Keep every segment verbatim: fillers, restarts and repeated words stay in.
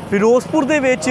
ਫਿਰੋਜ਼ਪੁਰ ਦੇ ਵਿੱਚ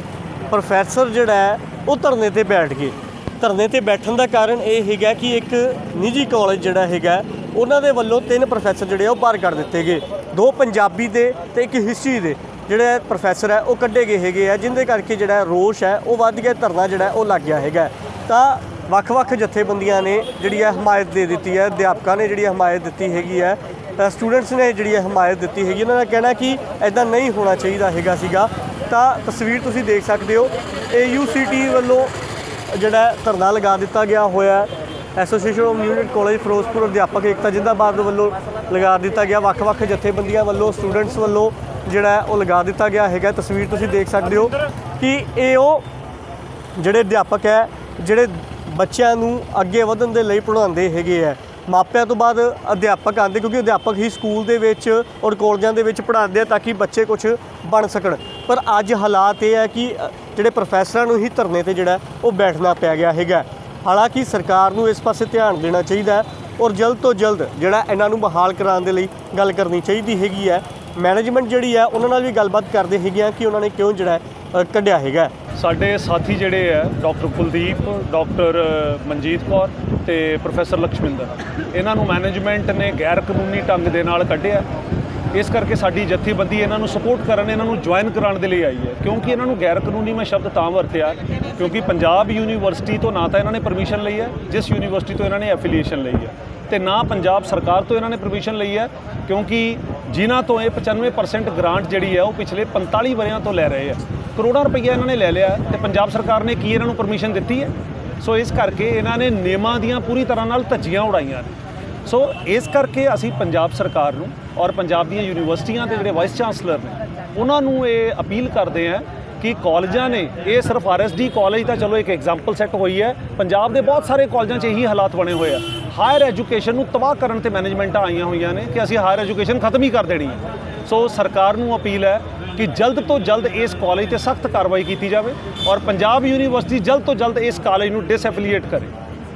ਪ੍ਰੋਫੈਸਰ ਜਿਹੜਾ ਹੈ ਉਹ ਧਰਨੇ ਤੇ ਬੈਠ ਗਏ। ਧਰਨੇ ਤੇ ਬੈਠਣ ਦਾ ਕਾਰਨ ਇਹ ਹੈਗਾ ਕਿ ਇੱਕ ਨਿੱਜੀ ਕਾਲਜ ਜਿਹੜਾ ਹੈਗਾ ਉਹਨਾਂ ਦੇ ਵੱਲੋਂ ਤਿੰਨ ਪ੍ਰੋਫੈਸਰ ਜਿਹੜੇ ਉਹ ਬਾਹਰ ਕੱਢ ਦਿੱਤੇ ਗਏ। ਦੋ ਪੰਜਾਬੀ ਦੇ ਤੇ ਇੱਕ ਹਿਸਟਰੀ ਦੇ ਜਿਹੜੇ ਪ੍ਰੋਫੈਸਰ ਹੈ ਉਹ ਕੱਢੇ ਗਏ ਹੈਗੇ ਆ, ਜਿੰਦੇ ਕਰਕੇ ਜਿਹੜਾ ਰੋਸ਼ ਹੈ ਉਹ ਵੱਧ ਗਿਆ, ਧਰਨਾ ਜਿਹੜਾ ਉਹ ਲੱਗ ਗਿਆ ਹੈਗਾ। ਤਾਂ ਵੱਖ-ਵੱਖ ਜਥੇਬੰਦੀਆਂ ਨੇ ਜਿਹੜੀ ਹੈ ਹਮਾਇਤ ਦੇ ਦਿੱਤੀ ਹੈ, ਅਧਿਆਪਕਾਂ ਨੇ ਜਿਹੜੀ ਹਮਾਇਤ ਦਿੱਤੀ ਹੈਗੀ ਹੈ, ਸਟੂਡੈਂਟਸ ਨੇ ਜਿਹੜੀ ਹਮਾਇਤ ਦਿੱਤੀ ਹੈਗੀ। ਉਹਨਾਂ ਦਾ ਕਹਿਣਾ ਕਿ ਇੱਦਾਂ ਨਹੀਂ ਹੋਣਾ ਚਾਹੀਦਾ ਹੈਗਾ ਸੀਗਾ। ਤਾਂ ਤਸਵੀਰ ਤੁਸੀਂ ਦੇਖ ਸਕਦੇ ਹੋ, ਏ ਯੂ ਸੀ ਟੀ ਵੱਲੋਂ ਜਿਹੜਾ ਧਰਨਾ ਲਗਾ ਦਿੱਤਾ ਗਿਆ ਹੋਇਆ। Association of unit college Ferozepur ਅਧਿਆਪਕ ਏਕਤਾ ਜਿੰਦਾਬਾਦ ਵੱਲੋਂ ਲਗਾ ਦਿੱਤਾ ਗਿਆ। ਵੱਖ-ਵੱਖ ਜਥੇਬੰਦੀਆਂ ਵੱਲੋਂ ਸਟੂਡੈਂਟਸ ਵੱਲੋਂ ਜਿਹੜਾ ਉਹ ਲਗਾ ਦਿੱਤਾ ਗਿਆ ਹੈਗਾ। ਤਸਵੀਰ ਤੁਸੀਂ ਦੇਖ ਸਕਦੇ ਹੋ ਕਿ ਇਹ ਉਹ ਜਿਹੜੇ ਅਧਿਆਪਕ ਹੈ ਜਿਹੜੇ ਬੱਚਿਆਂ ਨੂੰ ਅੱਗੇ ਵਧਣ ਦੇ ਲਈ ਪੜ੍ਹਾਉਂਦੇ ਹੈਗੇ ਹੈ। ਮਾਪਿਆਂ ਤੋਂ ਬਾਅਦ ਅਧਿਆਪਕ ਆਉਂਦੇ, ਕਿਉਂਕਿ ਅਧਿਆਪਕ ਹੀ ਸਕੂਲ ਦੇ ਵਿੱਚ ਔਰ ਕਾਲਜਾਂ ਦੇ ਵਿੱਚ ਪੜ੍ਹਾਉਂਦੇ ਆ ਤਾਂ ਕਿ ਬੱਚੇ ਕੁਛ ਬਣ ਸਕਣ। ਪਰ ਅੱਜ ਹਾਲਾਤ ਇਹ ਹੈ ਕਿ ਜਿਹੜੇ ਪ੍ਰੋਫੈਸਰਾਂ ਨੂੰ ਹੀ ਧਰਨੇ 'ਤੇ ਜਿਹੜਾ ਉਹ ਬੈਠਣਾ ਪੈ ਗਿਆ ਹੈਗਾ। ਹਾਲਾਂਕਿ ਸਰਕਾਰ ਨੂੰ ਇਸ ਪਾਸੇ ਧਿਆਨ ਦੇਣਾ ਚਾਹੀਦਾ ਔਰ ਜਲਦ ਤੋਂ ਜਲਦ ਜਿਹੜਾ ਇਹਨਾਂ ਨੂੰ ਬਹਾਲ ਕਰਾਉਣ ਦੇ ਲਈ ਗੱਲ ਕਰਨੀ ਚਾਹੀਦੀ ਹੈਗੀ ਹੈ। ਮੈਨੇਜਮੈਂਟ ਜਿਹੜੀ ਹੈ ਉਹਨਾਂ ਨਾਲ ਵੀ ਗੱਲਬਾਤ ਕਰਦੇ ਹੈਗੇ ਆ ਕਿ ਉਹਨਾਂ ਨੇ ਕਿਉਂ ਜਿਹੜਾ ਕੱਢਿਆ ਹੈਗਾ। ਸਾਡੇ ਸਾਥੀ ਜਿਹੜੇ ਹੈ ਡਾਕਟਰ ਕੁਲਦੀਪ, ਡਾਕਟਰ ਮਨਜੀਤ ਕੌਰ ਤੇ ਪ੍ਰੋਫੈਸਰ ਲਕਸ਼ਮਿੰਦਰ, ਇਹਨਾਂ ਨੂੰ ਮੈਨੇਜਮੈਂਟ ਨੇ ਗੈਰ ਕਾਨੂੰਨੀ ਢੰਗ ਦੇ ਨਾਲ ਕੱਢਿਆ। ਇਸ ਕਰਕੇ ਸਾਡੀ ਜਥੇਬੰਦੀ ਇਹਨਾਂ ਨੂੰ ਸਪੋਰਟ ਕਰਨ, ਇਹਨਾਂ ਨੂੰ ਜੁਆਇਨ ਕਰਾਉਣ ਦੇ ਲਈ ਆਈ ਹੈ। ਕਿਉਂਕਿ ਇਹਨਾਂ ਨੂੰ ਗੈਰ ਕਾਨੂੰਨੀ ਮੈਂ ਸ਼ਬਦ ਤਾਂ ਵਰਤਿਆ ਕਿਉਂਕਿ ਪੰਜਾਬ ਯੂਨੀਵਰਸਿਟੀ ਤੋਂ ਨਾ ਤਾਂ ਇਹਨਾਂ ਨੇ ਪਰਮਿਸ਼ਨ ਲਈ ਹੈ, ਜਿਸ ਯੂਨੀਵਰਸਿਟੀ ਤੋਂ ਇਹਨਾਂ ਨੇ ਐਫੀਲੀਏਸ਼ਨ ਲਈ ਹੈ, ਤੇ ਨਾ ਪੰਜਾਬ ਸਰਕਾਰ ਤੋਂ ਇਹਨਾਂ ਨੇ ਪਰਮਿਸ਼ਨ ਲਈ ਹੈ। ਕਿਉਂਕਿ ਜਿਨ੍ਹਾਂ ਤੋਂ ਇਹ ਪਚਾਨਵੇਂ ਪਰਸੈਂਟ ਗ੍ਰਾਂਟ ਜਿਹੜੀ ਹੈ ਉਹ ਪਿਛਲੇ ਪੰਤਾਲੀ ਵਰਿਆਂ ਤੋਂ ਲੈ ਰਹੇ ਆ, ਕਰੋੜਾਂ ਰੁਪਈਆ ਇਹਨਾਂ ਨੇ ਲੈ ਲਿਆ ਤੇ ਪੰਜਾਬ ਸਰਕਾਰ ਨੇ ਕੀ ਇਹਨਾਂ ਨੂੰ ਪਰਮਿਸ਼ਨ ਦਿੱਤੀ ਹੈ? ਸੋ ਇਸ ਕਰਕੇ ਇਹਨਾਂ ਨੇ ਨਿਯਮਾਂ ਦੀਆਂ ਪੂਰੀ ਤਰ੍ਹਾਂ ਨਾਲ ਧੱਜੀਆਂ ਉਡਾਈਆਂ ਨੇ। ਸੋ ਇਸ ਕਰਕੇ ਅਸੀਂ ਪੰਜਾਬ ਸਰਕਾਰ ਨੂੰ ਔਰ ਪੰਜਾਬ ਦੀਆਂ ਯੂਨੀਵਰਸਿਟੀਆਂ ਦੇ ਜਿਹੜੇ ਵਾਈਸ ਚਾਂਸਲਰ ਨੇ ਉਹਨਾਂ ਨੂੰ ਇਹ ਅਪੀਲ ਕਰਦੇ ਹਾਂ ਕਿ ਕਾਲਜਾਂ ਨੇ, ਇਹ ਸਿਰਫ ਆਰ ਐਸ ਡੀ ਕਾਲਜ ਤਾਂ ਚਲੋ ਇੱਕ ਐਗਜ਼ਾਮਪਲ ਸੈੱਟ ਹੋਈ ਹੈ, ਪੰਜਾਬ ਦੇ ਬਹੁਤ ਸਾਰੇ ਕਾਲਜਾਂ 'ਚ ਇਹੀ ਹਾਲਾਤ ਬਣੇ ਹੋਏ ਆ। ਹਾਇਰ ਐਜੂਕੇਸ਼ਨ ਨੂੰ ਤਬਾਹ ਕਰਨ ਤੇ ਮੈਨੇਜਮੈਂਟਾਂ ਆਈਆਂ ਹੋਈਆਂ ਨੇ ਕਿ ਅਸੀਂ ਹਾਇਰ ਐਜੂਕੇਸ਼ਨ ਖਤਮ ਹੀ ਕਰ ਦੇਣੀ ਹੈ। ਸੋ ਸਰਕਾਰ ਨੂੰ ਅਪੀਲ ਹੈ ਕਿ ਜਲਦ ਤੋਂ ਜਲਦ ਇਸ ਕਾਲਜ 'ਤੇ ਸਖਤ ਕਾਰਵਾਈ ਕੀਤੀ ਜਾਵੇ ਔਰ ਪੰਜਾਬ ਯੂਨੀਵਰਸਿਟੀ ਜਲਦ ਤੋਂ ਜਲਦ ਇਸ ਕਾਲਜ ਨੂੰ ਡਿਸਐਫੀਲੀਏਟ ਕਰੇ।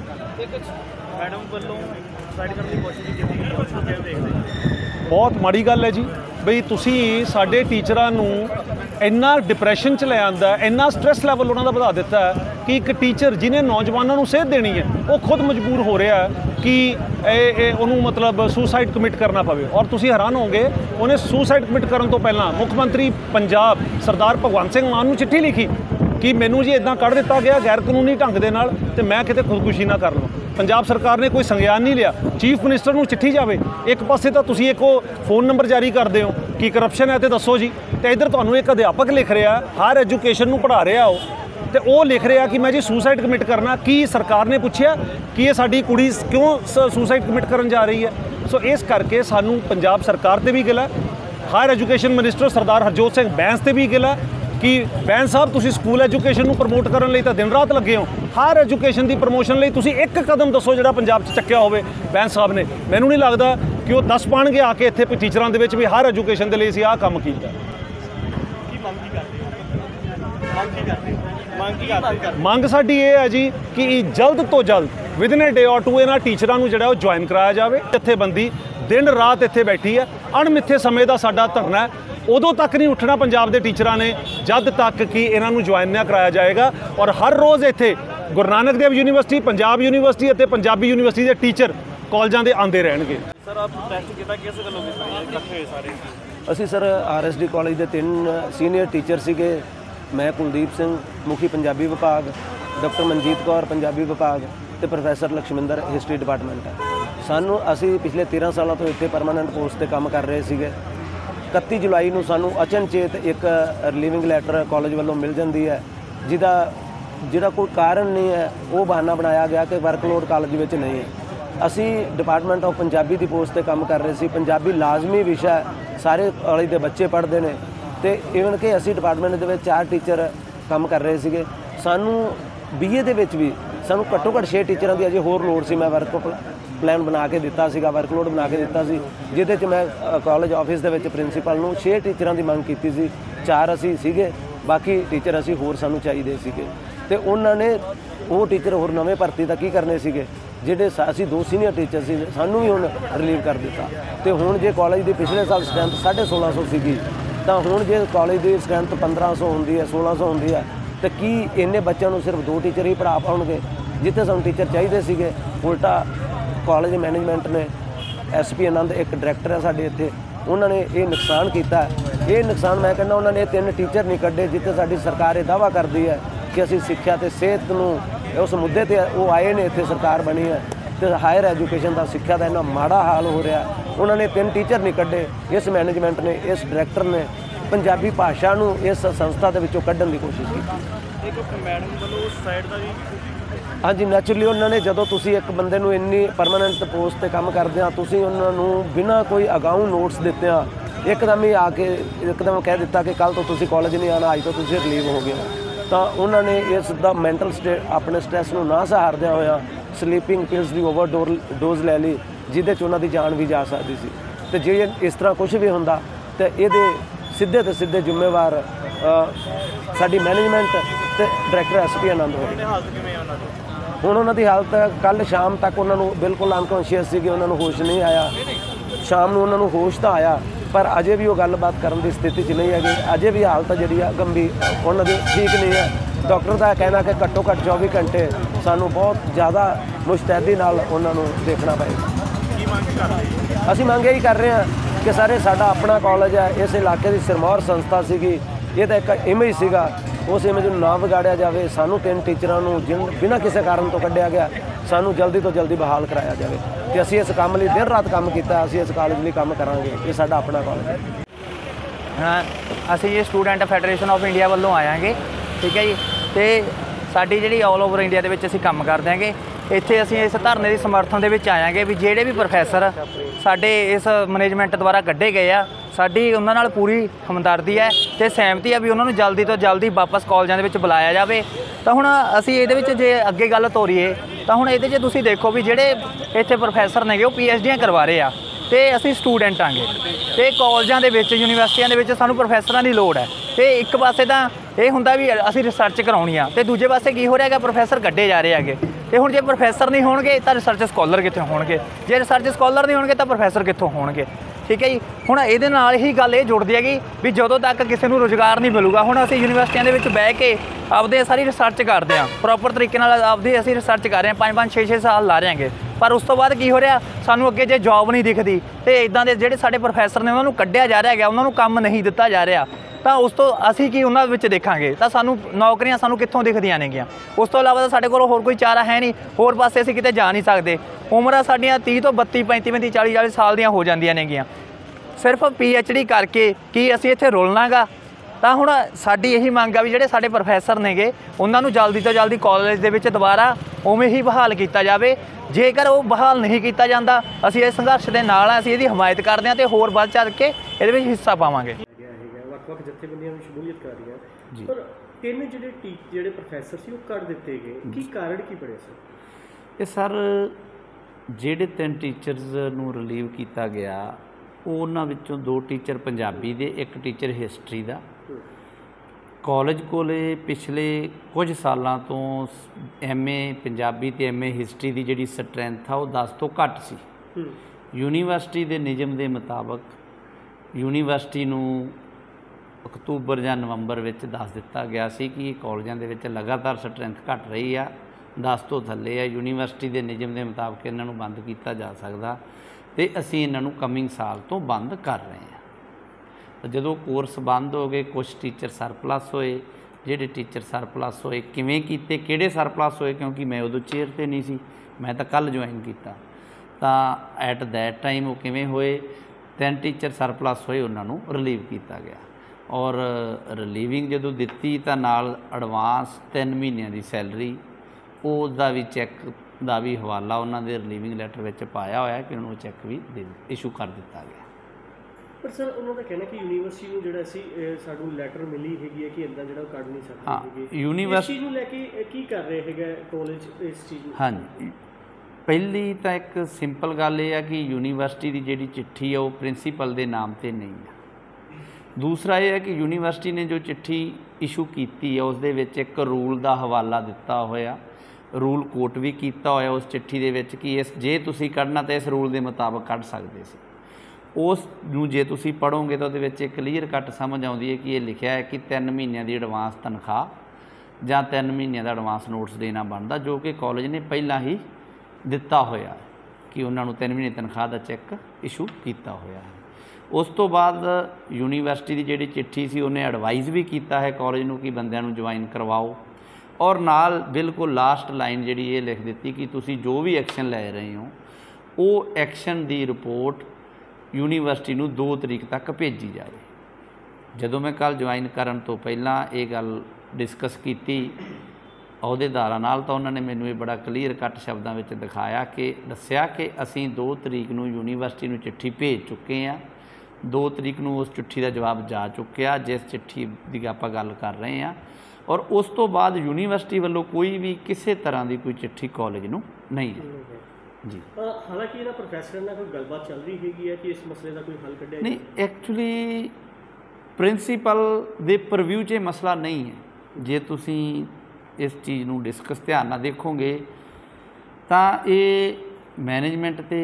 ਮੈਡਮ ਵੱਲੋਂ ਸਾਈਡ ਕਰਨ ਦੀ ਕੋਸ਼ਿਸ਼ ਕੀਤੀ ਗਈ ਹੈ, ਕਿਵੇਂ ਦੇਖਦੇ? ਬਹੁਤ ਮਾੜੀ ਗੱਲ ਹੈ ਜੀ ਬਈ ਤੁਸੀਂ ਸਾਡੇ ਟੀਚਰਾਂ ਨੂੰ ਇੰਨਾ ਡਿਪਰੈਸ਼ਨ 'ਚ ਲੈ ਆਂਦਾ, ਇੰਨਾ ਸਟ੍ਰੈਸ ਲੈਵਲ ਉਹਨਾਂ ਦਾ ਵਧਾ ਦਿੱਤਾ ਕਿ ਇੱਕ ਟੀਚਰ ਜਿਹਨੇ ਨੌਜਵਾਨਾਂ ਨੂੰ ਸੇਧ ਦੇਣੀ ਹੈ ਉਹ ਖੁਦ ਮਜਬੂਰ ਹੋ ਰਿਹਾ ਕਿ ਇਹ ਇਹ ਉਹਨੂੰ ਮਤਲਬ ਸੁਸਾਈਡ ਕਮਿਟ ਕਰਨਾ ਪਵੇ। ਔਰ ਤੁਸੀਂ ਹੈਰਾਨ ਹੋਵੋਗੇ, ਉਹਨੇ ਸੁਸਾਈਡ ਕਮਿਟ ਕਰਨ ਤੋਂ ਪਹਿਲਾਂ ਮੁੱਖ ਮੰਤਰੀ ਪੰਜਾਬ ਸਰਦਾਰ ਭਗਵੰਤ ਸਿੰਘ ਮਾਨ ਨੂੰ ਚਿੱਠੀ ਲਿਖੀ ਕਿ ਮੈਨੂੰ ਜੀ ਇੱਦਾਂ ਕੱਢ ਦਿੱਤਾ ਗਿਆ ਗੈਰ ਕਾਨੂੰਨੀ ਢੰਗ ਦੇ ਨਾਲ ਤੇ ਮੈਂ ਕਿਤੇ ਖੁਦਕੁਸ਼ੀ ਨਾ ਕਰ ਲਵਾਂ। ਪੰਜਾਬ ਸਰਕਾਰ ਨੇ ਕੋਈ ਸੰਗਿਆਨ ਨਹੀਂ ਲਿਆ। ਚੀਫ ਮਿਨਿਸਟਰ ਨੂੰ ਚਿੱਠੀ ਜਾਵੇ, ਇੱਕ ਪਾਸੇ ਤਾਂ ਤੁਸੀਂ ਇੱਕ ਉਹ ਫੋਨ ਨੰਬਰ ਜਾਰੀ ਕਰਦੇ ਹੋ ਕਿ ਕਰਪਸ਼ਨ ਹੈ ਤੇ ਦੱਸੋ ਜੀ, ਤੇ ਇੱਧਰ ਤੁਹਾਨੂੰ ਇੱਕ ਅਧਿਆਪਕ ਲਿਖ ਰਿਹਾ, ਹਾਇਰ ਐਜੂਕੇਸ਼ਨ ਨੂੰ ਪੜ੍ਹਾ ਰਿਹਾ ਉਹ, ਤੇ ਉਹ ਲਿਖ ਰਿਹਾ ਕਿ ਮੈਂ ਜੀ ਸੁਸਾਈਡ ਕਮਿਟ ਕਰਨਾ। ਕੀ ਸਰਕਾਰ ਨੇ ਪੁੱਛਿਆ ਕਿ ਇਹ ਸਾਡੀ ਕੁੜੀ ਕਿਉਂ ਸੁਸਾਈਡ ਕਮਿਟ ਕਰਨ ਜਾ ਰਹੀ ਹੈ? ਸੋ ਇਸ ਕਰਕੇ ਸਾਨੂੰ ਪੰਜਾਬ ਸਰਕਾਰ 'ਤੇ ਵੀ ਗਿਲਾ, higher education minister Sardar Harjot Singh Bains 'ਤੇ ਵੀ ਗਿਲਾ ਕਿ ਬੈਂਸ ਸਾਹਿਬ ਤੁਸੀਂ ਸਕੂਲ ਐਜੂਕੇਸ਼ਨ ਨੂੰ ਪ੍ਰਮੋਟ ਕਰਨ ਲਈ ਤਾਂ ਦਿਨ ਰਾਤ ਲੱਗੇ ਹੋ, ਹਾਇਰ ਐਜੂਕੇਸ਼ਨ ਦੀ ਪ੍ਰਮੋਸ਼ਨ ਲਈ ਤੁਸੀਂ ਇੱਕ ਕਦਮ ਦੱਸੋ ਜਿਹੜਾ ਪੰਜਾਬ 'ਚ ਚੱਕਿਆ ਹੋਵੇ ਬੈਂਸ ਸਾਹਿਬ ਨੇ। ਮੈਨੂੰ ਨਹੀਂ ਲੱਗਦਾ ਕਿ ਉਹ ਦੱਸ ਪਾਉਣਗੇ ਆ ਕੇ ਇੱਥੇ ਟੀਚਰਾਂ ਦੇ ਵਿੱਚ ਵੀ ਹਾਇਰ ਐਜੂਕੇਸ਼ਨ ਦੇ ਲਈ ਅਸੀਂ ਆਹ ਕੰਮ ਕੀਤਾ। ਕੀ ਮੰਗ ਕੀ ਕਰਦੇ ਹੋ? ਮੰਗ ਕੀ ਕਰਦੇ ਹੋ? ਮੰਗ ਕੀ ਕਰਦੇ ਹੋ? ਮੰਗ ਸਾਡੀ ਇਹ ਹੈ ਜੀ ਕਿ ਜਲਦ ਤੋਂ ਜਲਦ ਵਿਦਨ ਏ ਡੇ ਔਰ ਟੂ ਇਹਨਾਂ ਟੀਚਰਾਂ ਨੂੰ ਜਿਹੜਾ ਉਹ ਜੁਆਇਨ ਕਰਾਇਆ ਜਾਵੇ। ਜਥੇਬੰਦੀ ਦਿਨ ਰਾਤ ਇੱਥੇ ਬੈਠੀ ਹੈ, ਅਣਮਿੱਥੇ ਸਮੇਂ ਦਾ ਸਾਡਾ ਧਰਨਾ ਹੈ। ਉਦੋਂ ਤੱਕ ਨਹੀਂ ਉੱਠਣਾ ਪੰਜਾਬ ਦੇ ਟੀਚਰਾਂ ਨੇ ਜਦ ਤੱਕ ਕਿ ਇਹਨਾਂ ਨੂੰ ਜੁਆਇਨ ਨਾ ਕਰਾਇਆ ਜਾਏਗਾ। ਔਰ ਹਰ ਰੋਜ਼ ਇੱਥੇ ਗੁਰੂ ਨਾਨਕ ਦੇਵ ਯੂਨੀਵਰਸਿਟੀ, ਪੰਜਾਬ ਯੂਨੀਵਰਸਿਟੀ ਅਤੇ ਪੰਜਾਬੀ ਯੂਨੀਵਰਸਿਟੀ ਦੇ ਟੀਚਰ ਕਾਲਜਾਂ ਦੇ ਆਉਂਦੇ ਰਹਿਣਗੇ। ਸਰ ਆਪ ਟੈਸਟ ਕੀਤਾ ਕਿਸ ਗੱਲੋਂ ਇਕੱਠੇ ਹੋਏ ਸਾਰੇ? ਅਸੀਂ sir R S D college ਦੇ ਤਿੰਨ ਸੀਨੀਅਰ ਟੀਚਰ ਸੀਗੇ। ਮੈਂ ਕੁਲਦੀਪ ਸਿੰਘ ਮੁਖੀ ਪੰਜਾਬੀ ਵਿਭਾਗ, ਡਾਕਟਰ ਮਨਜੀਤ ਕੌਰ ਪੰਜਾਬੀ ਵਿਭਾਗ ਤੇ ਪ੍ਰੋਫੈਸਰ ਲਕਸ਼ਮਿੰਦਰ ਹਿਸਟਰੀ ਡਿਪਾਰਟਮੈਂਟ ਹੈ। ਸਾਨੂੰ ਅਸੀਂ ਪਿਛਲੇ ਤੇਰ੍ਹਾਂ ਸਾਲਾਂ ਤੋਂ ਇੱਥੇ ਪਰਮਾਨੈਂਟ ਪੋਸਟ 'ਤੇ ਕੰਮ ਕਰ ਰਹੇ ਸੀਗੇ। ਇਕੱਤੀ ਜੁਲਾਈ ਨੂੰ ਸਾਨੂੰ ਅਚਨਚੇਤ ਇੱਕ ਰਿਲੀਵਿੰਗ ਲੈਟਰ ਕਾਲਜ ਵੱਲੋਂ ਮਿਲ ਜਾਂਦੀ ਹੈ, ਜਿਹਦਾ ਜਿਹੜਾ ਕੋਈ ਕਾਰਨ ਨਹੀਂ ਹੈ। ਉਹ ਬਹਾਨਾ ਬਣਾਇਆ ਗਿਆ ਕਿ ਵਰਕਲੋਡ ਕਾਲਜ ਵਿੱਚ ਨਹੀਂ ਹੈ। ਅਸੀਂ ਡਿਪਾਰਟਮੈਂਟ ਆਫ ਪੰਜਾਬੀ ਦੀ ਪੋਸਟ 'ਤੇ ਕੰਮ ਕਰ ਰਹੇ ਸੀ। ਪੰਜਾਬੀ ਲਾਜ਼ਮੀ ਵਿਸ਼ਾ, ਸਾਰੇ ਕਾਲਜ ਦੇ ਬੱਚੇ ਪੜ੍ਹਦੇ ਨੇ ਤੇ ਈਵਨ ਕਿ ਅਸੀਂ ਡਿਪਾਰਟਮੈਂਟ ਦੇ ਵਿੱਚ ਚਾਰ ਟੀਚਰ ਕੰਮ ਕਰ ਰਹੇ ਸੀਗੇ। ਸਾਨੂੰ ਬੀ ਏ ਦੇ ਵਿੱਚ ਵੀ ਸਾਨੂੰ ਘੱਟੋ ਘੱਟ ਛੇ ਟੀਚਰਾਂ ਦੀ ਅਜੇ ਹੋਰ ਲੋੜ ਸੀ। ਮੈਂ ਵਰਕ ਪਲਾਨ ਬਣਾ ਕੇ ਦਿੱਤਾ ਸੀਗਾ, ਵਰਕਲੋਡ ਬਣਾ ਕੇ ਦਿੱਤਾ ਸੀ, ਜਿਹਦੇ 'ਚ ਮੈਂ ਕਾਲਜ ਆਫਿਸ ਦੇ ਵਿੱਚ ਪ੍ਰਿੰਸੀਪਲ ਨੂੰ ਛੇ ਟੀਚਰਾਂ ਦੀ ਮੰਗ ਕੀਤੀ ਸੀ। ਚਾਰ ਅਸੀਂ ਸੀਗੇ, ਬਾਕੀ ਟੀਚਰ ਅਸੀਂ ਹੋਰ ਸਾਨੂੰ ਚਾਹੀਦੇ ਸੀਗੇ ਤੇ ਉਹਨਾਂ ਨੇ ਉਹ ਟੀਚਰ ਹੋਰ ਨਵੇਂ ਭਰਤੀ ਤਾਂ ਕੀ ਕਰਨੇ ਸੀਗੇ, ਜਿਹੜੇ ਅਸੀਂ ਦੋ ਸੀਨੀਅਰ ਟੀਚਰ ਸੀ ਸਾਨੂੰ ਵੀ ਹੁਣ ਰਿਲੀਵ ਕਰ ਦਿੱਤਾ। ਤੇ ਹੁਣ ਜੇ ਕਾਲਜ ਦੀ ਪਿਛਲੇ ਸਾਲ ਸਟਰੈਂਥ ਸਾਢੇ ਸੋਲਾਂ ਸੌ ਸੀਗੀ ਤਾਂ ਹੁਣ ਜੇ ਕਾਲਜ ਦੀ ਸਟਰੈਂਥ ਪੰਦਰਾਂ ਸੌ ਹੁੰਦੀ ਹੈ ਸੋਲਾਂ ਸੌ ਹੁੰਦੀ ਹੈ ਤੇ ਕੀ ਇੰਨੇ ਬੱਚਿਆਂ ਨੂੰ ਸਿਰਫ ਦੋ ਟੀਚਰ ਹੀ ਪੜ੍ਹਾ ਪਾਉਣਗੇ? ਜਿੱਥੇ ਸਾਨੂੰ ਟੀਚਰ ਚਾਹੀਦੇ ਸੀਗੇ ਉਲਟਾ ਕਾਲਜ ਮੈਨੇਜਮੈਂਟ ਨੇ, ਐਸ ਪੀ ਆਨੰਦ ਇੱਕ ਡਾਇਰੈਕਟਰ ਹੈ ਸਾਡੇ ਇੱਥੇ, ਉਹਨਾਂ ਨੇ ਇਹ ਨੁਕਸਾਨ ਕੀਤਾ। ਇਹ ਨੁਕਸਾਨ ਮੈਂ ਕਹਿੰਦਾ ਉਹਨਾਂ ਨੇ ਤਿੰਨ ਟੀਚਰ ਨਹੀਂ ਕੱਢੇ। ਜਿੱਥੇ ਸਾਡੀ ਸਰਕਾਰ ਇਹ ਦਾਅਵਾ ਕਰਦੀ ਹੈ ਕਿ ਅਸੀਂ ਸਿੱਖਿਆ ਤੇ ਸਿਹਤ ਨੂੰ ਉਸ ਮੁੱਦੇ ਤੇ ਉਹ ਆਏ ਨੇ, ਇੱਥੇ ਸਰਕਾਰ ਬਣੀ ਹੈ ਤੇ ਹਾਇਰ ਐਜੂਕੇਸ਼ਨ ਦਾ ਸਿੱਖਿਆ ਦਾ ਇੰਨਾ ਮਾੜਾ ਹਾਲ ਹੋ ਰਿਹਾ, ਉਹਨਾਂ ਨੇ ਤਿੰਨ ਟੀਚਰ ਨਹੀਂ ਕੱਢੇ। ਇਸ ਮੈਨੇਜਮੈਂਟ ਨੇ, ਇਸ ਡਾਇਰੈਕਟਰ ਨੇ ਪੰਜਾਬੀ ਭਾਸ਼ਾ ਨੂੰ ਇਸ ਸੰਸਥਾ ਦੇ ਵਿੱਚੋਂ ਕੱਢਣ ਦੀ ਕੋਸ਼ਿਸ਼ ਕੀਤੀ। ਇੱਕ ਮੈਡਮ ਵੱਲੋਂ ਉਸ ਸਾਈਡ ਦਾ ਵੀ ਹਾਂਜੀ, ਨੈਚੁਰਲੀ ਉਹਨਾਂ ਨੇ, ਜਦੋਂ ਤੁਸੀਂ ਇੱਕ ਬੰਦੇ ਨੂੰ ਇੰਨੀ ਪਰਮਾਨੈਂਟ ਪੋਸਟ ਤੇ ਕੰਮ ਕਰਦੇ ਆ, ਤੁਸੀਂ ਉਹਨਾਂ ਨੂੰ ਬਿਨਾਂ ਕੋਈ ਅਗਾਊਂ ਨੋਟਸ ਦਿੱਤਿਆਂ ਇੱਕਦਮ ਹੀ ਆ ਕੇ ਇੱਕਦਮ ਕਹਿ ਦਿੱਤਾ ਕਿ ਕੱਲ੍ਹ ਤੋਂ ਤੁਸੀਂ ਕਾਲਜ ਨਹੀਂ ਆਉਣਾ, ਅੱਜ ਤੋਂ ਤੁਸੀਂ ਰਿਲੀਵ ਹੋ ਗਏ, ਤਾਂ ਉਹਨਾਂ ਨੇ ਇਸ ਦਾ ਮੈਂਟਲ ਸਟੇ ਆਪਣੇ ਸਟ੍ਰੈਸ ਨੂੰ ਨਾ ਸਹਾਰਦਿਆਂ ਹੋਇਆਂ ਸਲੀਪਿੰਗ ਪਿਲਸ ਦੀ ਓਵਰ ਡੋਜ਼ ਲੈ ਲਈ, ਜਿਹਦੇ 'ਚ ਉਹਨਾਂ ਦੀ ਜਾਨ ਵੀ ਜਾ ਸਕਦੀ ਸੀ। ਤੇ ਜੇ ਇਸ ਤਰ੍ਹਾਂ ਕੁਝ ਵੀ ਹੁੰਦਾ ਤੇ ਇਹਦੇ ਸਿੱਧੇ ਤੋਂ ਸਿੱਧੇ ਜ਼ਿੰਮੇਵਾਰ ਸਾਡੀ ਮੈਨੇਜਮੈਂਟ ਤੇ ਡਾਇਰੈਕਟਰ ਐਸ ਪੀ ਆਨੰਦ ਹੋਏ। ਹਾਲਤ ਕਿਵੇਂ ਆ ਉਹਨਾਂ ਦੀ? ਹੁਣ ਉਹਨਾਂ ਦੀ ਹਾਲਤ ਕੱਲ੍ਹ ਸ਼ਾਮ ਤੱਕ ਉਹਨਾਂ ਨੂੰ ਬਿਲਕੁਲ ਅਨਕੌਂਸ਼ੀਅਸ ਸੀਗੇ, ਉਹਨਾਂ ਨੂੰ ਹੋਸ਼ ਨਹੀਂ ਆਇਆ। ਸ਼ਾਮ ਨੂੰ ਉਹਨਾਂ ਨੂੰ ਹੋਸ਼ ਤਾਂ ਆਇਆ ਪਰ ਅਜੇ ਵੀ ਉਹ ਗੱਲਬਾਤ ਕਰਨ ਦੀ ਸਥਿਤੀ 'ਚ ਨਹੀਂ ਹੈਗੀ। ਅਜੇ ਵੀ ਹਾਲਤ ਜਿਹੜੀ ਆ ਗੰਭੀਰ ਉਹਨਾਂ ਦੀ ਠੀਕ ਨਹੀਂ ਹੈ। ਡਾਕਟਰ ਦਾ ਕਹਿਣਾ ਕਿ ਘੱਟੋ ਘੱਟ ਚੌਵੀ ਘੰਟੇ ਸਾਨੂੰ ਬਹੁਤ ਜ਼ਿਆਦਾ ਮੁਸ਼ਤੈਦੀ ਨਾਲ ਉਹਨਾਂ ਨੂੰ ਦੇਖਣਾ ਪਏਗਾ। ਕੀ ਮੰਗ ਕਰਦੇ? ਅਸੀਂ ਮੰਗ ਇਹੀ ਕਰ ਰਹੇ ਹਾਂ ਕਿ ਸਾਰੇ ਸਾਡਾ ਆਪਣਾ ਕਾਲਜ ਹੈ, ਇਸ ਇਲਾਕੇ ਦੀ ਸਿਰਮੌਰ ਸੰਸਥਾ ਸੀਗੀ, ਇਹ ਤਾਂ ਇੱਕ ਇਮੇਜ ਸੀਗਾ, ਉਸ ਇਮੇਜ ਨੂੰ ਨਾ ਵਿਗਾੜਿਆ ਜਾਵੇ। ਸਾਨੂੰ ਤਿੰਨ ਟੀਚਰਾਂ ਨੂੰ ਜਿਨ ਬਿਨਾਂ ਕਿਸੇ ਕਾਰਨ ਤੋਂ ਕੱਢਿਆ ਗਿਆ, ਸਾਨੂੰ ਜਲਦੀ ਤੋਂ ਜਲਦੀ ਬਹਾਲ ਕਰਾਇਆ ਜਾਵੇ ਤੇ ਅਸੀਂ ਇਸ ਕੰਮ ਲਈ ਦਿਨ ਰਾਤ ਕੰਮ ਕੀਤਾ, ਅਸੀਂ ਇਸ ਕਾਲਜ ਲਈ ਕੰਮ ਕਰਾਂਗੇ। ਇਹ ਸਾਡਾ ਆਪਣਾ ਕਾਲਜ ਹੈ। ਹਾਂ, ਅਸੀਂ ਜੀ ਸਟੂਡੈਂਟ ਫੈਡਰੇਸ਼ਨ ਆਫ ਇੰਡੀਆ ਵੱਲੋਂ ਆਇਆਂਗੇ, ਠੀਕ ਹੈ ਜੀ। ਤੇ ਸਾਡੀ ਜਿਹੜੀ ਆਲ ਓਵਰ ਇੰਡੀਆ ਦੇ ਵਿੱਚ ਅਸੀਂ ਕੰਮ ਕਰਦੇ ਹਾਂਗੇ। ਇੱਥੇ ਅਸੀਂ ਇਸ ਧਰਨੇ ਦੀ ਸਮਰਥਨ ਦੇ ਵਿੱਚ ਆਇਆਂਗੇ ਵੀ ਜਿਹੜੇ ਵੀ ਪ੍ਰੋਫੈਸਰ ਸਾਡੇ ਇਸ ਮੈਨੇਜਮੈਂਟ ਦੁਆਰਾ ਕੱਢੇ ਗਏ ਆ, ਸਾਡੀ ਉਹਨਾਂ ਨਾਲ ਪੂਰੀ ਹਮਦਰਦੀ ਹੈ ਤੇ ਸਹਿਮਤੀ ਹੈ ਵੀ ਉਹਨਾਂ ਨੂੰ ਜਲਦੀ ਤੋਂ ਜਲਦੀ ਵਾਪਸ ਕਾਲਜਾਂ ਦੇ ਵਿੱਚ ਬੁਲਾਇਆ ਜਾਵੇ। ਤਾਂ ਹੁਣ ਅਸੀਂ ਇਹਦੇ ਵਿੱਚ ਜੇ ਅੱਗੇ ਗੱਲ ਤੋਰੀਏ ਤਾਂ ਹੁਣ ਇਹਦੇ 'ਚ ਤੁਸੀਂ ਦੇਖੋ ਵੀ ਜਿਹੜੇ ਇੱਥੇ ਪ੍ਰੋਫੈਸਰ ਨੇਗੇ ਉਹ ਪੀ ਐਚ ਡੀਆਂ ਕਰਵਾ ਰਹੇ ਆ ਤੇ ਅਸੀਂ ਸਟੂਡੈਂਟ ਆਂਗੇ ਤੇ ਕਾਲਜਾਂ ਦੇ ਵਿੱਚ ਯੂਨੀਵਰਸਿਟੀਆਂ ਦੇ ਵਿੱਚ ਸਾਨੂੰ ਪ੍ਰੋਫੈਸਰਾਂ ਦੀ ਲੋੜ ਹੈ। ਤੇ ਇੱਕ ਪਾਸੇ ਤਾਂ ਇਹ ਹੁੰਦਾ ਵੀ ਅਸੀਂ ਰਿਸਰਚ ਕਰਾਉਣੀ ਆ ਤੇ ਦੂਜੇ ਪਾਸੇ ਕੀ ਹੋ ਰਿਹਾ ਹੈਗਾ, ਪ੍ਰੋਫੈਸਰ ਕੱਢੇ ਜਾ ਰਹੇ ਹੈਗੇ। ਤੇ ਹੁਣ ਜੇ ਪ੍ਰੋਫੈਸਰ ਨਹੀਂ ਹੋਣਗੇ ਤਾਂ ਰਿਸਰਚ ਸਕਾਲਰ ਕਿੱਥੋਂ ਹੋਣਗੇ, ਜੇ ਰਿਸਰਚ ਸਕਾਲਰ ਨਹੀਂ ਹੋਣਗੇ ਤਾਂ ਪ੍ਰੋਫੈਸਰ ਕਿੱਥੋਂ ਹੋਣਗੇ, ਠੀਕ ਹੈ ਜੀ। ਹੁਣ ਇਹਦੇ ਨਾਲ ਹੀ ਗੱਲ ਇਹ ਜੁੜਦੀ ਹੈਗੀ ਵੀ ਜਦੋਂ ਤੱਕ ਕਿਸੇ ਨੂੰ ਰੁਜ਼ਗਾਰ ਨਹੀਂ ਮਿਲੂਗਾ, ਹੁਣ ਅਸੀਂ ਯੂਨੀਵਰਸਿਟੀਆਂ ਦੇ ਵਿੱਚ ਬਹਿ ਕੇ ਆਪਦੇ ਸਾਰੀ ਰਿਸਰਚ ਕਰਦੇ ਹਾਂ, ਪ੍ਰੋਪਰ ਤਰੀਕੇ ਨਾਲ ਆਪਦੀ ਅਸੀਂ ਰਿਸਰਚ ਕਰ ਰਹੇ ਹਾਂ, ਪੰਜ ਪੰਜ ਛੇ ਛੇ ਸਾਲ ਲਾ ਰਹੇ ਹਾਂਗੇ, ਪਰ ਉਸ ਤੋਂ ਬਾਅਦ ਕੀ ਹੋ ਰਿਹਾ, ਸਾਨੂੰ ਅੱਗੇ ਜੇ ਜੌਬ ਨਹੀਂ ਦਿਖਦੀ ਤੇ ਇਦਾਂ ਦੇ ਜਿਹੜੇ ਸਾਡੇ ਪ੍ਰੋਫੈਸਰ ਨੇ ਉਹਨਾਂ ਨੂੰ ਕੱਢਿਆ ਜਾ ਰਿਹਾ ਹੈਗਾ, ਉਹਨਾਂ ਨੂੰ ਕੰਮ ਨਹੀਂ ਦਿੱਤਾ ਜਾ ਰਿਹਾ, ਤਾਂ ਉਸ ਤੋਂ ਅਸੀਂ ਕੀ ਉਹਨਾਂ ਵਿੱਚ ਦੇਖਾਂਗੇ, ਤਾਂ ਸਾਨੂੰ ਨੌਕਰੀਆਂ ਸਾਨੂੰ ਕਿੱਥੋਂ ਦਿਖਦੀਆਂ ਨੇਗੀਆਂ। ਉਸ ਤੋਂ ਇਲਾਵਾ ਤਾਂ ਸਾਡੇ ਕੋਲ ਹੋਰ ਕੋਈ ਚਾਰਾ ਹੈ ਨਹੀਂ, ਹੋਰ ਪਾਸੇ ਅਸੀਂ ਕਿਤੇ ਜਾ ਨਹੀਂ ਸਕਦੇ। ਉਮਰਾਂ ਸਾਡੀਆਂ ਤੀਹ ਤੋਂ ਬੱਤੀ ਪੈਂਤੀ ਪੈਂਤੀ ਚਾਲੀ ਚਾਲੀ ਸਾਲ ਦੀਆਂ ਹੋ ਜਾਂਦੀਆਂ ਨੇਗੀਆਂ, ਸਿਰਫ ਪੀ ਐਚ ਡੀ ਕਰਕੇ ਕੀ ਅਸੀਂ ਇੱਥੇ ਰੁਲਣਾਗਾ। ਤਾਂ ਹੁਣ ਸਾਡੀ ਇਹੀ ਮੰਗ ਆ ਵੀ ਜਿਹੜੇ ਸਾਡੇ ਪ੍ਰੋਫੈਸਰ ਨੇਗੇ ਉਹਨਾਂ ਨੂੰ ਜਲਦੀ ਤੋਂ ਜਲਦੀ ਕਾਲਜ ਦੇ ਵਿੱਚ ਦੁਬਾਰਾ ਉਵੇਂ ਹੀ ਬਹਾਲ ਕੀਤਾ ਜਾਵੇ। ਜੇਕਰ ਉਹ ਬਹਾਲ ਨਹੀਂ ਕੀਤਾ ਜਾਂਦਾ ਅਸੀਂ ਇਸ ਸੰਘਰਸ਼ ਦੇ ਨਾਲ ਆ, ਅਸੀਂ ਇਹਦੀ ਹਮਾਇਤ ਕਰਦੇ ਹਾਂ ਤੇ ਹੋਰ ਵੱਧ ਚੜ੍ਹ ਕੇ ਇਹਦੇ ਵਿੱਚ ਹਿੱਸਾ ਪਾਵਾਂਗੇ। ਵੱਖ-ਵੱਖ ਜਥੇਬੰਦੀਆਂ ਨੂੰ ਸ਼ਮੂਲੀਅਤ ਕਰ ਰਹੀਆਂ ਜੀ, ਪਰ ਤਿੰਨ ਜਿਹੜੇ ਟੀ ਜਿਹੜੇ ਪ੍ਰੋਫੈਸਰ ਸੀ ਉਹ ਕੱਢ ਦਿੱਤੇ ਗਏ, ਕੀ ਕਾਰਨ ਕੀ ਬਣੇ ਸਰ? ਇਹ ਸਰ ਜਿਹੜੇ ਤਿੰਨ ਟੀਚਰਸ ਨੂੰ ਰਿਲੀਵ ਕੀਤਾ ਗਿਆ ਉਹ ਉਹਨਾਂ ਵਿੱਚੋਂ ਦੋ ਟੀਚਰ ਪੰਜਾਬੀ ਦੇ, ਇੱਕ ਟੀਚਰ ਹਿਸਟਰੀ ਦਾ। ਕਾਲਜ ਕੋਲੇ ਪਿਛਲੇ ਕੁਝ ਸਾਲਾਂ ਤੋਂ ਐਮ ਏ ਪੰਜਾਬੀ ਤੇ ਐਮ ਏ ਹਿਸਟਰੀ ਦੀ ਜਿਹੜੀ ਸਟਰੈਂਥ ਆ ਉਹ ਦਸ ਤੋਂ ਘੱਟ ਸੀ। ਯੂਨੀਵਰਸਿਟੀ ਦੇ ਨਿਯਮ ਦੇ ਮੁਤਾਬਕ ਯੂਨੀਵਰਸਿਟੀ ਨੂੰ ਅਕਤੂਬਰ ਜਾਂ ਨਵੰਬਰ ਵਿੱਚ ਦੱਸ ਦਿੱਤਾ ਗਿਆ ਸੀ ਕਿ ਕਾਲਜਾਂ ਦੇ ਵਿੱਚ ਲਗਾਤਾਰ ਸਟਰੈਂਥ ਘੱਟ ਰਹੀ ਆ, ਦਸ ਤੋਂ ਥੱਲੇ ਆ, ਯੂਨੀਵਰਸਿਟੀ ਦੇ ਨਿਯਮ ਦੇ ਮੁਤਾਬਕ ਇਹਨਾਂ ਨੂੰ ਬੰਦ ਕੀਤਾ ਜਾ ਸਕਦਾ ਤੇ ਅਸੀਂ ਇਹਨਾਂ ਨੂੰ ਕਮਿੰਗ ਸਾਲ ਤੋਂ ਬੰਦ ਕਰ ਰਹੇ ਹਾਂ। ਜਦੋਂ ਕੋਰਸ ਬੰਦ ਹੋ ਗਏ ਕੁਝ ਟੀਚਰ ਸਰਪਲਸ ਹੋਏ, ਜਿਹੜੇ ਟੀਚਰ ਸਰਪਲਸ ਹੋਏ ਕਿਵੇਂ ਕੀਤੇ, ਕਿਹੜੇ ਸਰਪਲਸ ਹੋਏ, ਕਿਉਂਕਿ ਮੈਂ ਉਦੋਂ ਚੇਅਰ 'ਤੇ ਨਹੀਂ ਸੀ, ਮੈਂ ਤਾਂ ਕੱਲ੍ਹ ਜੁਆਇਨ ਕੀਤਾ, ਤਾਂ ਐਟ ਦੈਟ ਟਾਈਮ ਉਹ ਕਿਵੇਂ ਹੋਏ, ਤਿੰਨ ਟੀਚਰ ਸਰਪਲਸ ਹੋਏ, ਉਹਨਾਂ ਨੂੰ ਰਿਲੀਵ ਕੀਤਾ ਗਿਆ ਔਰ ਰਿਲੀਵਿੰਗ ਜਦੋਂ ਦਿੱਤੀ ਤਾਂ ਨਾਲ ਐਡਵਾਂਸ ਤਿੰਨ ਮਹੀਨਿਆਂ ਦੀ ਸੈਲਰੀ, ਉਹਦਾ ਵੀ ਚੈੱਕ ਦਾ ਵੀ ਹਵਾਲਾ ਉਹਨਾਂ ਦੇ ਰਿਲੀਵਿੰਗ ਲੈਟਰ ਵਿੱਚ ਪਾਇਆ ਹੋਇਆ ਕਿ ਉਹਨਾਂ ਨੂੰ ਚੈੱਕ ਵੀ ਦੇ ਇਸ਼ੂ ਕਰ ਦਿੱਤਾ ਗਿਆ। ਪਰ ਸਰ ਉਹਨਾਂ ਦਾ ਕਹਿਣਾ ਕਿ ਯੂਨੀਵਰਸਿਟੀ ਨੂੰ ਜਿਹੜਾ ਸੀ ਸਾਨੂੰ ਲੈਟਰ ਮਿਲੀ ਹੈਗੀ ਹੈ ਕਿ ਇੱਦਾਂ ਜਿਹੜਾ ਉਹ ਕੱਢ ਨਹੀਂ ਸਕਦੇ ਹੈਗੇ, ਯੂਨੀਵਰਸਿਟੀ ਨੂੰ ਲੈ ਕੇ ਕੀ ਕਰ ਰਹੇ ਹੈਗਾ ਕਾਲਜ ਇਸ ਚੀਜ਼ ਨੂੰ? ਹਾਂਜੀ, ਪਹਿਲੀ ਤਾਂ ਇੱਕ ਸਿੰਪਲ ਗੱਲ ਇਹ ਆ ਕਿ ਯੂਨੀਵਰਸਿਟੀ ਦੀ ਜਿਹੜੀ ਚਿੱਠੀ ਆ ਉਹ ਪ੍ਰਿੰਸੀਪਲ ਦੇ ਨਾਮ 'ਤੇ ਨਹੀਂ ਆ। ਦੂਸਰਾ ਇਹ ਹੈ ਕਿ ਯੂਨੀਵਰਸਿਟੀ ਨੇ ਜੋ ਚਿੱਠੀ ਇਸ਼ੂ ਕੀਤੀ ਹੈ ਉਸ ਦੇ ਵਿੱਚ ਇੱਕ ਰੂਲ ਦਾ ਹਵਾਲਾ ਦਿੱਤਾ ਹੋਇਆ, ਰੂਲ ਕੋਟ ਵੀ ਕੀਤਾ ਹੋਇਆ ਉਸ ਚਿੱਠੀ ਦੇ ਵਿੱਚ ਕਿ ਇਸ ਜੇ ਤੁਸੀਂ ਕੱਢਣਾ ਤਾਂ ਇਸ ਰੂਲ ਦੇ ਮੁਤਾਬਕ ਕੱਢ ਸਕਦੇ ਸੀ। ਉਸ ਨੂੰ ਜੇ ਤੁਸੀਂ ਪੜ੍ਹੋਗੇ ਤਾਂ ਉਹਦੇ ਵਿੱਚ ਇੱਕ ਕਲੀਅਰ ਕੱਟ ਸਮਝ ਆਉਂਦੀ ਹੈ ਕਿ ਇਹ ਲਿਖਿਆ ਹੈ ਕਿ ਤਿੰਨ ਮਹੀਨਿਆਂ ਦੀ ਐਡਵਾਂਸ ਤਨਖਾਹ ਜਾਂ ਤਿੰਨ ਮਹੀਨਿਆਂ ਦਾ ਐਡਵਾਂਸ ਨੋਟਿਸ ਦੇਣਾ ਬਣਦਾ, ਜੋ ਕਿ ਕਾਲਜ ਨੇ ਪਹਿਲਾਂ ਹੀ ਦਿੱਤਾ ਹੋਇਆ ਕਿ ਉਹਨਾਂ ਨੂੰ ਤਿੰਨ ਮਹੀਨੇ ਤਨਖਾਹ ਦਾ ਚੈੱਕ ਇਸ਼ੂ ਕੀਤਾ ਹੋਇਆ ਹੈ। ਉਸ ਤੋਂ ਬਾਅਦ ਯੂਨੀਵਰਸਿਟੀ ਦੀ ਜਿਹੜੀ ਚਿੱਠੀ ਸੀ ਉਹਨੇ ਐਡਵਾਈਜ਼ ਵੀ ਕੀਤਾ ਹੈ ਕਾਲਜ ਨੂੰ ਕਿ ਬੰਦਿਆਂ ਨੂੰ ਜੁਆਇਨ ਕਰਵਾਓ, ਔਰ ਨਾਲ ਬਿਲਕੁਲ ਲਾਸਟ ਲਾਈਨ ਜਿਹੜੀ ਇਹ ਲਿਖ ਦਿੱਤੀ ਕਿ ਤੁਸੀਂ ਜੋ ਵੀ ਐਕਸ਼ਨ ਲੈ ਰਹੇ ਹੋ ਉਹ ਐਕਸ਼ਨ ਦੀ ਰਿਪੋਰਟ ਯੂਨੀਵਰਸਿਟੀ ਨੂੰ ਦੋ ਤਰੀਕ ਤੱਕ ਭੇਜੀ ਜਾਏ। ਜਦੋਂ ਮੈਂ ਕੱਲ੍ਹ ਜੁਆਇਨ ਕਰਨ ਤੋਂ ਪਹਿਲਾਂ ਇਹ ਗੱਲ ਡਿਸਕਸ ਕੀਤੀ ਅਹੁਦੇਦਾਰਾਂ ਨਾਲ ਤਾਂ ਉਹਨਾਂ ਨੇ ਮੈਨੂੰ ਇਹ ਬੜਾ ਕਲੀਅਰ ਕੱਟ ਸ਼ਬਦਾਂ ਵਿੱਚ ਦਿਖਾਇਆ ਕਿ ਦੱਸਿਆ ਕਿ ਅਸੀਂ ਦੋ ਤਰੀਕ ਨੂੰ ਯੂਨੀਵਰਸਿਟੀ ਨੂੰ ਚਿੱਠੀ ਭੇਜ ਚੁੱਕੇ ਹਾਂ, ਦੋ ਤਰੀਕ ਨੂੰ ਉਸ ਚਿੱਠੀ ਦਾ ਜਵਾਬ ਜਾ ਚੁੱਕਿਆ ਜਿਸ ਚਿੱਠੀ ਦੀ ਆਪਾਂ ਗੱਲ ਕਰ ਰਹੇ ਹਾਂ, ਔਰ ਉਸ ਤੋਂ ਬਾਅਦ ਯੂਨੀਵਰਸਿਟੀ ਵੱਲੋਂ ਕੋਈ ਵੀ ਕਿਸੇ ਤਰ੍ਹਾਂ ਦੀ ਕੋਈ ਚਿੱਠੀ ਕਾਲਜ ਨੂੰ ਨਹੀਂ ਜੀ। ਅ, ਹਾਲਾਂਕਿ ਇਹਨਾਂ ਪ੍ਰੋਫੈਸਰਾਂ ਨਾਲ ਕੋਈ ਗੱਲਬਾਤ ਚੱਲ ਰਹੀ ਹੈਗੀ ਹੈ ਕਿ ਇਸ ਮਸਲੇ ਦਾ ਕੋਈ ਹੱਲ ਕੱਢਿਆ ਨਹੀਂ, ਐਕਚੁਅਲੀ ਪ੍ਰਿੰਸੀਪਲ ਦੇ ਪਰਵਿਊ 'ਚ ਇਹ ਮਸਲਾ ਨਹੀਂ ਹੈ। ਜੇ ਤੁਸੀਂ ਇਸ ਚੀਜ਼ ਨੂੰ ਡਿਸਕਸ ਧਿਆਨ ਨਾਲ ਦੇਖੋਗੇ ਤਾਂ ਇਹ ਮੈਨੇਜਮੈਂਟ ਤੇ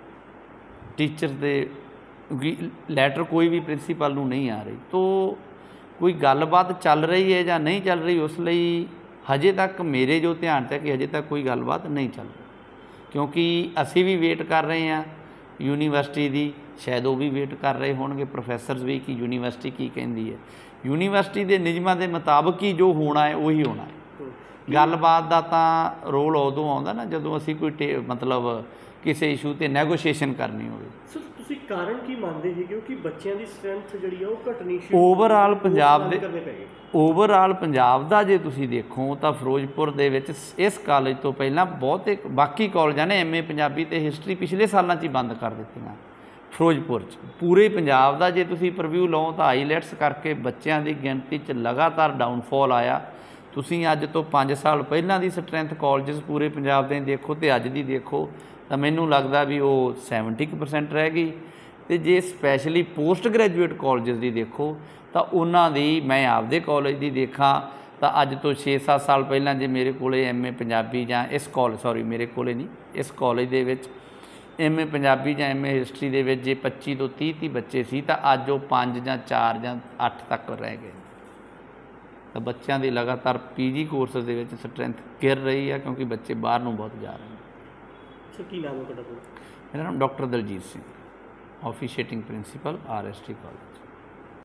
ਟੀਚਰ ਦੇ ਕਿਉਂਕਿ ਲੈਟਰ ਕੋਈ ਵੀ ਪ੍ਰਿੰਸੀਪਲ ਨੂੰ ਨਹੀਂ ਆ ਰਹੀ, ਤੋ ਕੋਈ ਗੱਲਬਾਤ ਚੱਲ ਰਹੀ ਹੈ ਜਾਂ ਨਹੀਂ ਚੱਲ ਰਹੀ ਉਸ ਲਈ ਹਜੇ ਤੱਕ ਮੇਰੇ ਜੋ ਧਿਆਨ 'ਚ ਹੈ ਕਿ ਹਜੇ ਤੱਕ ਕੋਈ ਗੱਲਬਾਤ ਨਹੀਂ ਚੱਲ ਰਹੀ, ਕਿਉਂਕਿ ਅਸੀਂ ਵੀ ਵੇਟ ਕਰ ਰਹੇ ਹਾਂ ਯੂਨੀਵਰਸਿਟੀ ਦੀ, ਸ਼ਾਇਦ ਉਹ ਵੀ ਵੇਟ ਕਰ ਰਹੇ ਹੋਣਗੇ ਪ੍ਰੋਫੈਸਰਸ ਵੀ ਕਿ ਯੂਨੀਵਰਸਿਟੀ ਕੀ ਕਹਿੰਦੀ ਹੈ। ਯੂਨੀਵਰਸਿਟੀ ਦੇ ਨਿਯਮਾਂ ਦੇ ਮੁਤਾਬਕ ਹੀ ਜੋ ਹੋਣਾ ਹੈ ਉਹੀ ਹੋਣਾ ਹੈ। ਗੱਲਬਾਤ ਦਾ ਤਾਂ ਰੋਲ ਉਦੋਂ ਆਉਂਦਾ ਨਾ ਜਦੋਂ ਅਸੀਂ ਕੋਈ ਟੇ ਮਤਲਬ ਕਿਸੇ ਇਸ਼ੂ 'ਤੇ ਨੈਗੋਸ਼ੀਏਸ਼ਨ ਕਰਨੀ ਹੋਵੇ। ਸਰ ਤੁਸੀਂ ਕਾਰਨ ਕੀ ਮੰਨਦੇ ਹੈਗੇ ਕਿ ਬੱਚਿਆਂ ਦੀ ਸਟਰੈਂਥ ਜਿਹੜੀ ਆ ਉਹ ਘਟਣੀ ਸ਼ੁਰੂ ਓਵਰਆਲ ਪੰਜਾਬ ਦੇ ਕਰਨੇ ਪੈ ਗਏ? ਓਵਰਆਲ ਪੰਜਾਬ ਦਾ ਜੇ ਤੁਸੀਂ ਦੇਖੋ ਤਾਂ ਫਿਰੋਜ਼ਪੁਰ ਦੇ ਵਿੱਚ ਇਸ ਕਾਲਜ ਤੋਂ ਪਹਿਲਾਂ ਬਹੁਤੇ ਬਾਕੀ ਕਾਲਜਾਂ ਨੇ ਐਮ ਏ ਪੰਜਾਬੀ ਅਤੇ ਹਿਸਟਰੀ ਪਿਛਲੇ ਸਾਲਾਂ 'ਚ ਹੀ ਬੰਦ ਕਰ ਦਿੱਤੀਆਂ। ਫਿਰੋਜ਼ਪੁਰ 'ਚ ਪੂਰੇ ਪੰਜਾਬ ਦਾ ਜੇ ਤੁਸੀਂ ਪ੍ਰਵਿਊ ਲਓ ਤਾਂ ਆਈਲੈਟਸ ਕਰਕੇ ਬੱਚਿਆਂ ਦੀ ਗਿਣਤੀ 'ਚ ਲਗਾਤਾਰ ਡਾਊਨਫਾਲ ਆਇਆ। ਤੁਸੀਂ ਅੱਜ ਤੋਂ ਪੰਜ ਸਾਲ ਪਹਿਲਾਂ ਦੀ ਸਟਰੈਂਥ ਕਾਲਜਸ ਪੂਰੇ ਪੰਜਾਬ ਦੇ ਦੇਖੋ ਅਤੇ ਅੱਜ ਦੀ ਦੇਖੋ ਤਾਂ ਮੈਨੂੰ ਲੱਗਦਾ ਵੀ ਉਹ ਸੈਵਨਟੀ ਕੁ ਪਰਸੈਂਟ ਰਹਿ ਗਈ। ਅਤੇ ਜੇ ਸਪੈਸ਼ਲੀ ਪੋਸਟ ਗ੍ਰੈਜੂਏਟ ਕਾਲਜਸ ਦੀ ਦੇਖੋ ਤਾਂ ਉਹਨਾਂ ਦੀ ਮੈਂ ਆਪਦੇ ਕਾਲਜ ਦੀ ਦੇਖਾਂ ਤਾਂ ਅੱਜ ਤੋਂ ਛੇ ਸੱਤ ਸਾਲ ਪਹਿਲਾਂ ਜੇ ਮੇਰੇ ਕੋਲ ਐਮ ਏ ਪੰਜਾਬੀ ਜਾਂ ਇਸ ਕਾਲਜ ਸੌਰੀ ਮੇਰੇ ਕੋਲ ਨਹੀਂ ਇਸ ਕਾਲਜ ਦੇ ਵਿੱਚ ਐਮ ਏ ਪੰਜਾਬੀ ਜਾਂ ਐਮ ਏ ਹਿਸਟਰੀ ਦੇ ਵਿੱਚ ਜੇ ਪੱਚੀ ਤੋਂ ਤੀਹ ਤੀਹ ਬੱਚੇ ਸੀ ਤਾਂ ਅੱਜ ਉਹ ਪੰਜ ਜਾਂ ਚਾਰ ਜਾਂ ਅੱਠ ਤੱਕ ਰਹਿ ਗਏ। ਤਾਂ ਬੱਚਿਆਂ ਦੀ ਲਗਾਤਾਰ ਪੀ ਜੀ ਕੋਰਸਿਸ ਦੇ ਵਿੱਚ ਸਟਰੈਂਥ ਗਿਰ ਰਹੀ ਹੈ ਕਿਉਂਕਿ ਬੱਚੇ ਬਾਹਰ ਨੂੰ ਬਹੁਤ ਜਾ ਰਹੇ ਨੇ। ਸਰ ਕੀ ਨਾਮ ਹੈ ਤੁਹਾਡਾ? ਮੇਰਾ ਨਾਮ doctor Daljit Singh, officiating principal R S T college.